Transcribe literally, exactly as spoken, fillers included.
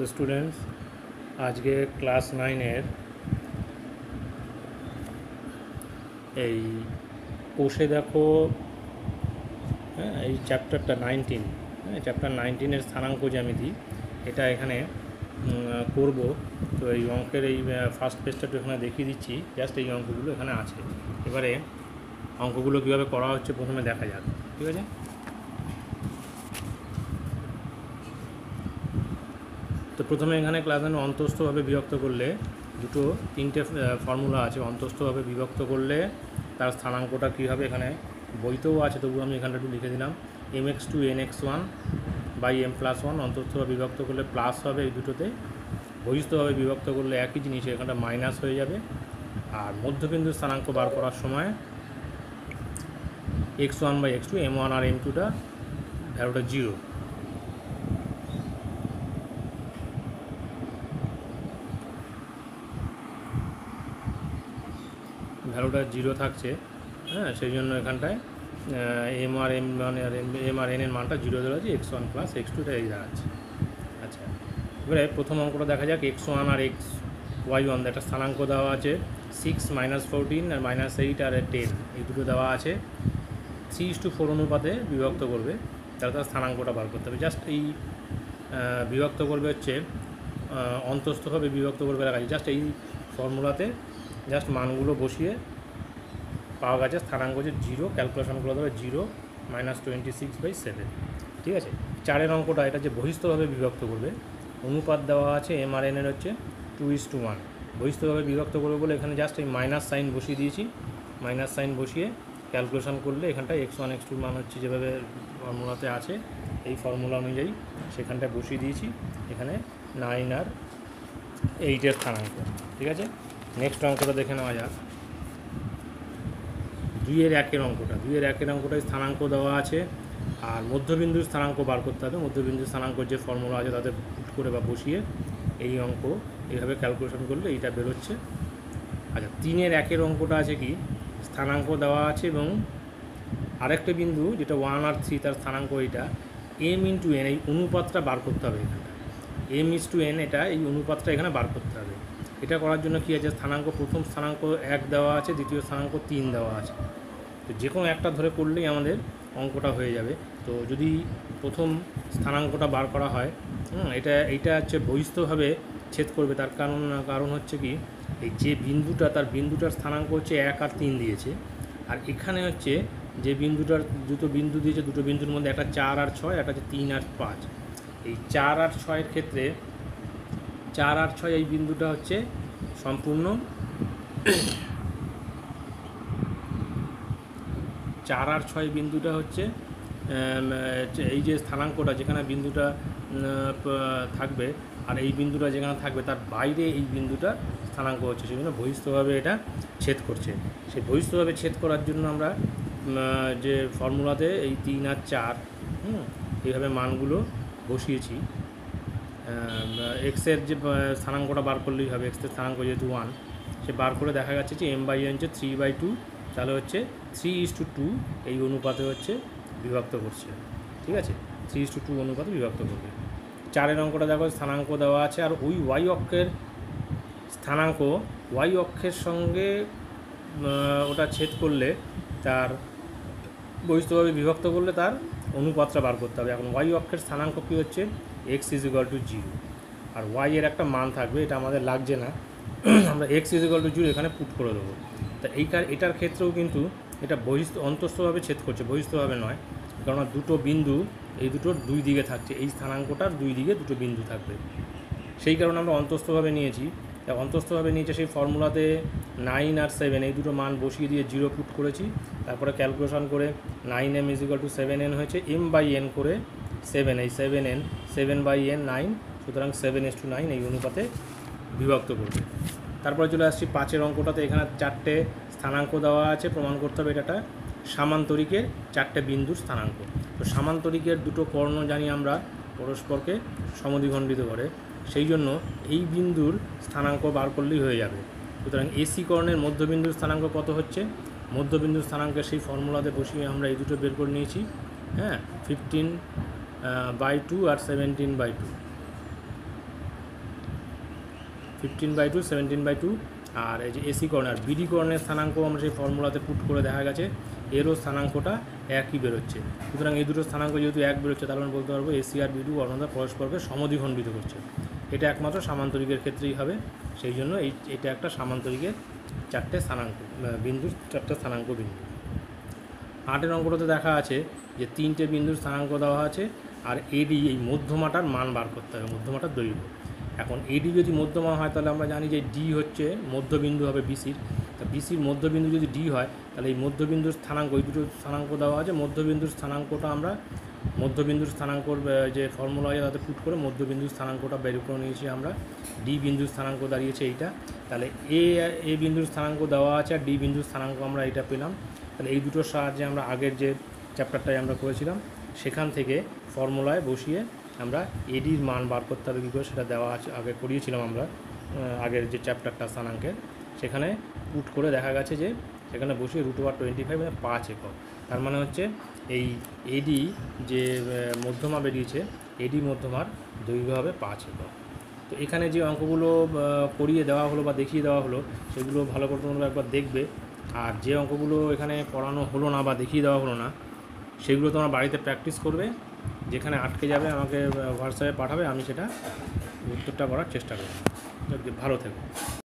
তো স্টুডেন্টস, আজকে ক্লাস নাইনের এই কোষে দেখো, হ্যাঁ, এই চ্যাপ্টারটা নাইনটিন, হ্যাঁ, চ্যাপ্টার নাইনটিনের স্থানাঙ্ক জ্যামিতি এটা এখানে করব। তো এই অঙ্কের এই ফার্স্ট পেজটা একটু এখানে দেখিয়ে দিচ্ছি। জাস্ট এই অঙ্কগুলো এখানে আছে। এবারে অঙ্কগুলো কীভাবে করা হচ্ছে প্রথমে দেখা যাক, ঠিক আছে? তো প্রথমে এখানে ক্লাস নাইন অন্তস্থভাবে বিভক্ত করলে দুটো তিনটে ফর্মুলা আছে। অন্তস্থভাবে বিভক্ত করলে তার স্থানাঙ্কটা কী হবে, এখানে বইতেও আছে, তবু আমি এখানটা একটু লিখে দিলাম। M X two N X one by M plus one. অন্তস্থভাবে বিভক্ত করলে প্লাস হবে এই দুটোতে। বহিস্থভাবে বিভক্ত করলে একই জিনিস, এখানটা মাইনাস হয়ে যাবে। আর মধ্যবিন্দুর স্থানাঙ্ক বার করার সময় X one by X two, M one আর এম টুটা ভ্যালুটা জিরো। ভ্যালুটা জিরো থাকছে, হ্যাঁ, সেই জন্য এখানটায় এম আর এম ওয়ান আর এম এম আর এন এর মানটা জিরো ধরা আছে। এক্স ওয়ান প্লাস এক্স টুটা এই দাঁড়াচ্ছে। আচ্ছা, এবারে প্রথম অঙ্কটা দেখা যাক। এক্স ওয়ান আর এক্স ওয়াই ওয়ান একটা স্থানাঙ্ক দেওয়া আছে, সিক্স মাইনাস ফোরটিন আর মাইনাস এইট আর টেন, এই দুটো দেওয়া আছে। থ্রি ইস টু ফোর অনুপাতে বিভক্ত করবে, তাহলে তার স্থানাঙ্কটা বার করতে হবে। জাস্ট এই বিভক্ত করবে হচ্ছে অন্তস্থভাবে বিভক্ত করবে লেখা আছে। জাস্ট এই ফর্মুলাতে জাস্ট মানগুলো বসিয়ে পাওয়া গেছে স্থানাঙ্ক যে জিরো। ক্যালকুলেশন করে দেবে zero minus twenty six by seven, ঠিক আছে? চারের অঙ্কটা এটা যে বহিস্থভাবে বিভক্ত করবে, অনুপাত দেওয়া আছে এম আর এনের হচ্ছে টু ইস টু ওয়ান। বহিস্থভাবে বিভক্ত করবে বলে এখানে জাস্ট এই মাইনাস সাইন বসিয়ে দিয়েছি। মাইনাস সাইন বসিয়ে ক্যালকুলেশন করলে এখানটায় এক্স ওয়ান এক্স টুর মান হচ্ছে যেভাবে ফর্মুলাতে আছে, এই ফর্মুলা অনুযায়ী সেখানটায় বসিয়ে দিয়েছি। এখানে নাইন আর এইটের স্থানাঙ্ক, ঠিক আছে? নেক্সট অঙ্কটা দেখে নেওয়া যাক। দুইয়ের একের অঙ্কটা দুইয়ের একের অঙ্কটায় স্থানাঙ্ক দেওয়া আছে, আর মধ্যবিন্দুর স্থানাঙ্ক বার করতে হবে। মধ্যবিন্দুর স্থানাঙ্ক যে ফর্মুলা আছে তাতে পুট করে বা বসিয়ে এই অঙ্ক এইভাবে ক্যালকুলেশন করলে এইটা বেরোচ্ছে। আচ্ছা, তিনের একের অঙ্কটা আছে কি, স্থানাঙ্ক দেওয়া আছে এবং আরেকটা বিন্দু যেটা ওয়ান আর থ্রি, তার স্থানাঙ্ক এইটা এম ইন্টু এন, এই অনুপাতটা বার করতে হবে। এখানটা এম ইস টু এন, এটা এই অনুপাতটা এখানে বার করতে হবে। এটা করার জন্য কী আছে, স্থানাঙ্ক প্রথম স্থানাঙ্ক এক দেওয়া আছে, দ্বিতীয় স্থানাঙ্ক তিন দেওয়া আছে। তো যে কোনো একটা ধরে করলেই আমাদের অঙ্কটা হয়ে যাবে। তো যদি প্রথম স্থানাঙ্কটা বার করা হয়, হুম, এটা এইটা হচ্ছে বহিস্থভাবে ছেদ করবে। তার কারণ কারণ হচ্ছে কি, এই যে বিন্দুটা, তার বিন্দুটার স্থানাঙ্ক হচ্ছে এক আর তিন দিয়েছে। আর এখানে হচ্ছে যে বিন্দুটার দুটো বিন্দু দিয়েছে, দুটো বিন্দুর মধ্যে একটা চার আর ছয়, একটা হচ্ছে তিন আর পাঁচ। এই চার আর ছয়ের ক্ষেত্রে চার আর ছয় এই বিন্দুটা হচ্ছে সম্পূর্ণ চার আর ছয় বিন্দুটা হচ্ছে এই যে স্থানাঙ্কটা, যেখানে বিন্দুটা থাকবে আর এই বিন্দুটা যেখানে থাকবে তার বাইরে এই বিন্দুটা স্থানাঙ্ক হচ্ছে, সেই জন্য বহিস্থভাবে এটা ছেদ করছে। সেই বহিস্থভাবে ছেদ করার জন্য আমরা যে ফর্মুলাতে এই তিন আর চার, হুম, এইভাবে মানগুলো বসিয়েছি। এক্সের যে স্থানাঙ্কটা বার করলেই হবে, এক্সের স্থানাঙ্ক যেহেতু ওয়ান, সে বার করে দেখা যাচ্ছে যে এম বাই এন হচ্ছে থ্রি বাই টু, তাহলে হচ্ছে থ্রি ইস টু টু এই অনুপাতে হচ্ছে বিভক্ত করছে, ঠিক আছে? থ্রি ইস টু টু অনুপাতে বিভক্ত করবে। চারের অঙ্কটা দেখো, স্থানাঙ্ক দেওয়া আছে, আর ওই ওয়াই অক্ষের স্থানাঙ্ক ওয়াই অক্ষের সঙ্গে ওটা ছেদ করলে, তার বহিস্থভাবে বিভক্ত করলে তার অনুপাতটা বার করতে হবে। এখন ওয়াই অক্ষের স্থানাঙ্ক কী হচ্ছে, X is equal to zero, আর ওয়াই এর একটা মান থাকবে, এটা আমাদের লাগছে না, আমরা X is equal to zero এখানে পুট করে দেবো। তা এইটার এটার ক্ষেত্রেও কিন্তু এটা বহিস্থ অন্তস্থভাবে ছেদ করছে, বহিস্থভাবে নয়, কেননা দুটো বিন্দু এই দুটোর দুই দিকে থাকছে, এই স্থানাঙ্কটার দুই দিকে দুটো বিন্দু থাকবে, সেই কারণে আমরা অন্তস্থভাবে নিয়েছি। অন্তস্থভাবে নিয়েছে সেই ফর্মুলাতে নাইন আর সেভেন এই দুটো মান বসিয়ে দিয়ে জিরো পুট করেছি। তারপরে ক্যালকুলেশন করে nine M is equal to seven N হয়েছে, এম বাই এন করে সেভেন, এই seven N seven by N nine, সুতরাং সেভেন এস টু নাইন এই অনুপাতে বিভক্ত করবে। তারপরে চলে আসছি পাঁচের অঙ্কটাতে। এখানে চারটে স্থানাঙ্ক দেওয়া আছে, প্রমাণ করতে হবে এটা সামান্তরিকের চারটে বিন্দুর স্থানাঙ্ক। তো সামান্তরিকের দুটো কর্ণ জানি আমরা পরস্পরকে সমদ্বিখণ্ডিত করে, সেই জন্য এই বিন্দুর স্থানাঙ্ক বার করলেই হয়ে যাবে। সুতরাং এসি কর্ণের মধ্যবিন্দুর স্থানাঙ্ক কত হচ্ছে, মধ্যবিন্দুর স্থানাঙ্কের সেই ফর্মুলাতে বসিয়ে আমরা এই দুটো বের করে নিয়েছি, হ্যাঁ, ফিফটিন বাই টু আর seventeen by two. Fifteen by two seventeen by two. আর এই যে এসি কর্নার বিডি কর্নের স্থানাঙ্ক আমরা সেই ফর্মুলাতে পুট করে দেখা গেছে এরও স্থানাঙ্কটা একই বেরোচ্ছে। সুতরাং এই দুটো স্থানাঙ্ক যেহেতু এক বেরোচ্ছে তাহলে আমি বলতে পারবো এসি আর বিডি কর্ণতা পরস্পরকে সমদ্বিখণ্ডিত করছে। এটা একমাত্র সামান্তরিকের ক্ষেত্রেই হবে, সেই জন্য এই এটা একটা সামান্তরিকের চারটে স্থানাঙ্ক বিন্দুর চারটে স্থানাঙ্ক বিন্দু। আটের অঙ্কটাতে দেখা আছে যে তিনটে বিন্দুর স্থানাঙ্ক দেওয়া আছে আর এডি এই মধ্যমাটার মান বার করতে হবে, মধ্যমাটার দৈর্ঘ্য। এখন এডি যদি মধ্যমা হয় তাহলে আমরা জানি যে ডি হচ্ছে মধ্যবিন্দু হবে বিসির। তা বিসির মধ্যবিন্দু যদি ডি হয় তাহলে এই মধ্যবিন্দুর স্থানাঙ্ক ওই দুটো স্থানাঙ্ক দেওয়া আছে, মধ্যবিন্দুর স্থানাঙ্কটা আমরা মধ্যবিন্দুর স্থানাঙ্কর যে ফর্মুলা আছে তাতে পুট করে মধ্যবিন্দুর স্থানাঙ্কটা বের করে নিয়েছি আমরা। ডি বিন্দুর স্থানাঙ্ক দাঁড়িয়েছে এইটা, তাহলে এ এ বিন্দুর স্থানাঙ্ক দেওয়া আছে আর ডি বিন্দুর স্থানাঙ্ক আমরা এটা পেলাম। তাহলে এই দুটোর সাহায্যে আমরা আগের যে চ্যাপ্টারটায় আমরা করেছিলাম সেখান থেকে ফর্মুলায় বসিয়ে আমরা এডির মান বার করতে হবে কী করে সেটা দেওয়া আছে, আগে করিয়েছিলাম আমরা আগের যে চ্যাপ্টারটা স্থানাঙ্কের, সেখানে পুট করে দেখা গেছে যে সেখানে বসিয়ে রুট ওভার টোয়েন্টি ফাইভ মানে পাঁচ একক। তার মানে হচ্ছে এই এডি যে মধ্যমা বেরিয়েছে এডি মধ্যমার দৈর্ঘ্য হবে পাঁচ একক। তো এখানে যে অঙ্কগুলো করিয়ে দেওয়া হলো বা দেখিয়ে দেওয়া হলো সেগুলো ভালো করে তোমরা একবার দেখবে। আর যে অঙ্কগুলো এখানে করানো হলো না বা দেখিয়ে দেওয়া হলো না সেগুলো তোমরা বাড়িতে প্র্যাকটিস করবে, যেখানে আটকে যাবে আমাকে হোয়াটসঅ্যাপে পাঠাবে, আমি সেটা উত্তরটা করার চেষ্টা করব। ভালো থেকো।